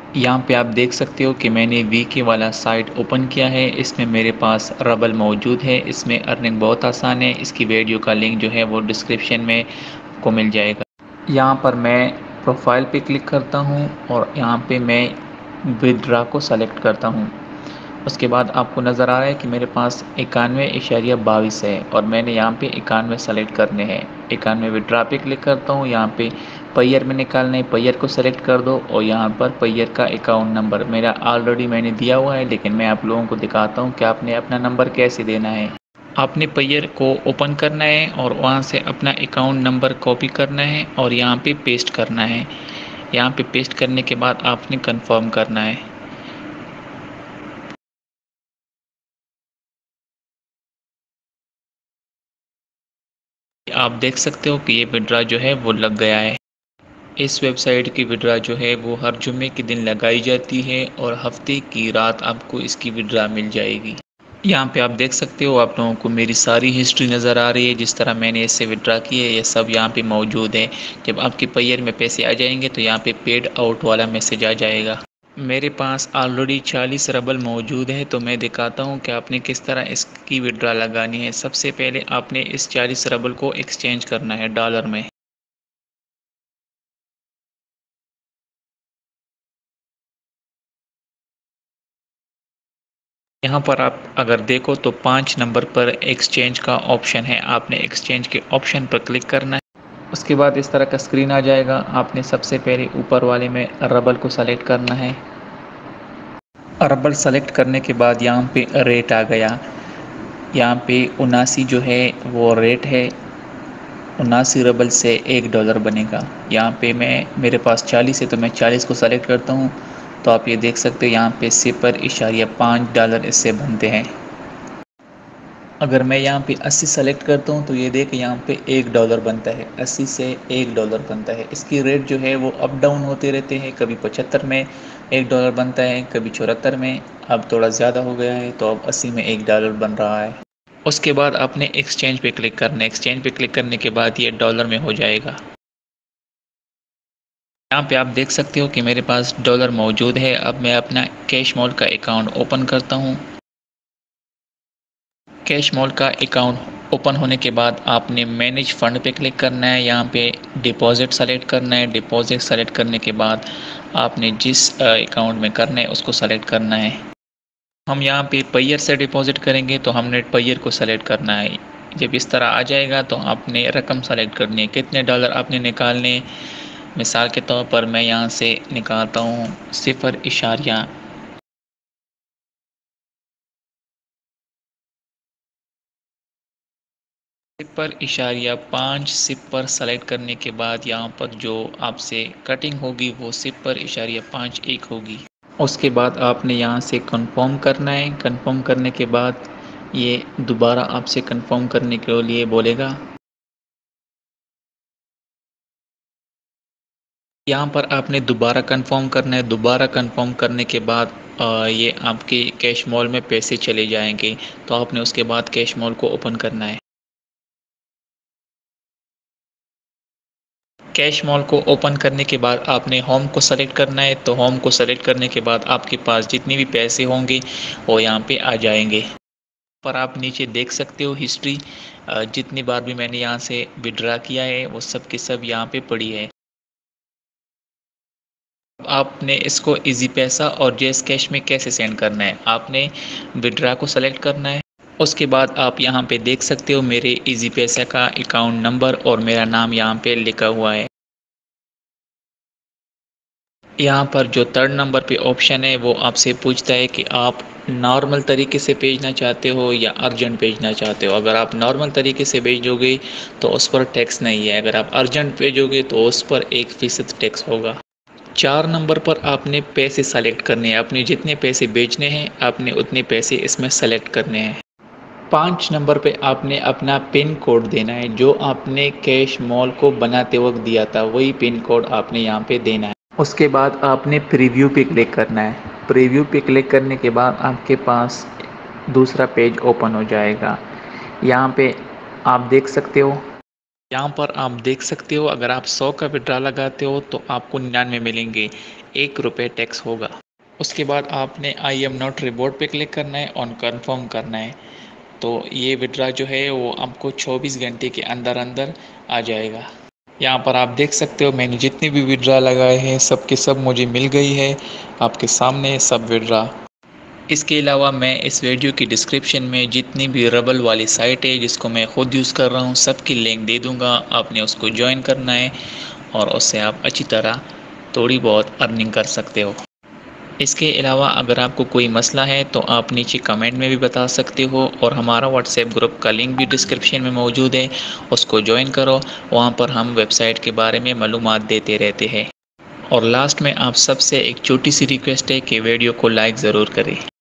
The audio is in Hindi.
यहाँ पे आप देख सकते हो कि मैंने वीके वाला साइट ओपन किया है। इसमें मेरे पास रबल मौजूद है। इसमें अर्निंग बहुत आसान है। इसकी वीडियो का लिंक जो है वो डिस्क्रिप्शन में आपको मिल जाएगा। यहाँ पर मैं प्रोफाइल पे क्लिक करता हूँ और यहाँ पे मैं विदड्रा को सेलेक्ट करता हूँ। उसके बाद आपको नज़र आ रहा है कि मेरे पास 91.22 है और मैंने यहाँ पे 91 सेलेक्ट करने हैं। 91 विड्रा पे क्लिक करता हूँ। यहाँ पे पहियर में निकालना है, पहियर को सेलेक्ट कर दो और यहाँ पर पहियर का अकाउंट नंबर मेरा ऑलरेडी मैंने दिया हुआ है, लेकिन मैं आप लोगों को दिखाता हूँ कि आपने अपना नंबर कैसे देना है। आपने पहियर को ओपन करना है और वहाँ से अपना अकाउंट नंबर कॉपी करना है और यहाँ पे पेस्ट करना है। यहाँ पे पेस्ट करने के बाद आपने कंफर्म करना है। आप देख सकते हो कि ये विड्रा जो है वो लग गया है। इस वेबसाइट की विड्रा जो है वो हर जुम्मे के दिन लगाई जाती है और हफ्ते की रात आपको इसकी विड्रा मिल जाएगी। यहाँ पे आप देख सकते हो, आप लोगों को मेरी सारी हिस्ट्री नज़र आ रही है। जिस तरह मैंने इससे विड्रा की है ये सब यहाँ पे मौजूद है। जब आपके पहियर में पैसे आ जाएंगे तो यहाँ पे पेड आउट वाला मैसेज आ जाएगा। मेरे पास ऑलरेडी 40 रबल मौजूद है, तो मैं दिखाता हूँ कि आपने किस तरह इसकी विड्रा लगानी है। सबसे पहले आपने इस 40 रबल को एक्सचेंज करना है डॉलर में। यहाँ पर आप अगर देखो तो 5 नंबर पर एक्सचेंज का ऑप्शन है। आपने एक्सचेंज के ऑप्शन पर क्लिक करना है। उसके बाद इस तरह का स्क्रीन आ जाएगा। आपने सबसे पहले ऊपर वाले में रबल को सेलेक्ट करना है। रबल सेलेक्ट करने के बाद यहाँ पे रेट आ गया। यहाँ पे 79 जो है वो रेट है। 79 रबल से $1 बनेगा। यहाँ पे मेरे पास 40 है तो मैं 40 को सेलेक्ट करता हूँ। तो आप ये देख सकते हो यहाँ पे $0.5 इससे बनते हैं। अगर मैं यहाँ पे 80 सेलेक्ट करता हूँ तो ये देख यहाँ पे $1 बनता है। 80 से $1 बनता है। इसकी रेट जो है वो अप डाउन होते रहते हैं। कभी 75 में $1 बनता है, कभी 74 में। अब थोड़ा ज़्यादा हो गया है तो अब 80 में $1 बन रहा है। उसके बाद आपने एक्सचेंज पे क्लिक करना है। एक्सचेंज पे क्लिक करने के बाद ये डॉलर में हो जाएगा। यहाँ पे आप देख सकते हो कि मेरे पास डॉलर मौजूद है। अब मैं अपना कैश मॉल का अकाउंट ओपन करता हूँ। कैश मॉल का अकाउंट ओपन होने के बाद आपने मैनेज फ़ंड पे क्लिक करना है। यहाँ पे डिपॉज़िट सेलेक्ट करना है। डिपॉज़िट सेलेक्ट करने के बाद आपने जिस अकाउंट में करना है उसको सेलेक्ट करना है। हम यहाँ पे पहियर से डिपॉज़िट करेंगे तो हमने पहियर को सेलेक्ट करना है। जब इस तरह आ जाएगा तो आपने रकम सेलेक्ट करनी है, कितने डॉलर आपने निकालने। मिसाल के तौर पर मैं यहाँ से निकालता हूँ 0.5 सिपर सेलेक्ट करने के बाद यहाँ पर जो आपसे कटिंग होगी वो 0.51 होगी। उसके बाद आपने यहाँ से कंफर्म करना है। कंफर्म करने के बाद ये दोबारा आपसे कंफर्म करने के लिए बोलेगा। यहाँ पर आपने दोबारा कंफर्म करना है। दोबारा कंफर्म करने के बाद ये आपके कैश मॉल में पैसे चले जाएंगे। तो आपने उसके बाद कैश मॉल को ओपन करना है। कैश मॉल को ओपन करने के बाद आपने होम को सेलेक्ट करना है। तो होम को सेलेक्ट करने के बाद आपके पास जितने भी पैसे होंगे वो यहाँ पे आ जाएंगे। पर आप नीचे देख सकते हो हिस्ट्री, जितनी बार भी मैंने यहाँ से विड्रा किया है वो सब के सब यहाँ पे पड़ी है। आपने इसको इजी पैसा और जेस कैश में कैसे सेंड करना है, आपने विड्रा को सेलेक्ट करना है। उसके बाद आप यहाँ पे देख सकते हो मेरे इजी पैसा का अकाउंट नंबर और मेरा नाम यहाँ पे लिखा हुआ है। यहाँ पर जो 3rd नंबर पे ऑप्शन है वो आपसे पूछता है कि आप नॉर्मल तरीके से भेजना चाहते हो या अर्जेंट भेजना चाहते हो। अगर आप नॉर्मल तरीके से भेजोगे तो उस पर टैक्स नहीं है। अगर आप अर्जेंट भेजोगे तो उस पर 1% टैक्स होगा। 4 नंबर पर आपने पैसे सेलेक्ट करने हैं। आपने जितने पैसे भेजने हैं आपने उतने पैसे इसमें सेलेक्ट करने हैं। 5 नंबर पे आपने अपना पिन कोड देना है। जो आपने कैश मॉल को बनाते वक्त दिया था वही पिन कोड आपने यहाँ पे देना है। उसके बाद आपने प्रीव्यू पे क्लिक करना है। प्रीव्यू पे क्लिक करने के बाद आपके पास दूसरा पेज ओपन हो जाएगा। यहाँ पे आप देख सकते हो यहाँ पर आप देख सकते हो, अगर आप 100 का विड्रा लगाते हो तो आपको 99 मिलेंगे, 1 रुपये टैक्स होगा। उसके बाद आपने आई एम नॉट रिवॉर्ड पे क्लिक करना है, ऑन कन्फर्म करना है। तो ये विड्रा जो है वो आपको 24 घंटे के अंदर अंदर आ जाएगा। यहाँ पर आप देख सकते हो मैंने जितनी भी विड्रा लगाए हैं सब के सब मुझे मिल गई है, आपके सामने सब विड्रा। इसके अलावा मैं इस वीडियो की डिस्क्रिप्शन में जितनी भी रबल वाली साइट है जिसको मैं ख़ुद यूज़ कर रहा हूँ सबकी लिंक दे दूँगा, आपने उसको ज्वाइन करना है और उससे आप अच्छी तरह थोड़ी बहुत अर्निंग कर सकते हो। इसके अलावा अगर आपको कोई मसला है तो आप नीचे कमेंट में भी बता सकते हो, और हमारा व्हाट्सएप ग्रुप का लिंक भी डिस्क्रिप्शन में मौजूद है, उसको ज्वाइन करो। वहाँ पर हम वेबसाइट के बारे में मालूमात देते रहते हैं। और लास्ट में आप सबसे एक छोटी सी रिक्वेस्ट है कि वीडियो को लाइक ज़रूर करें।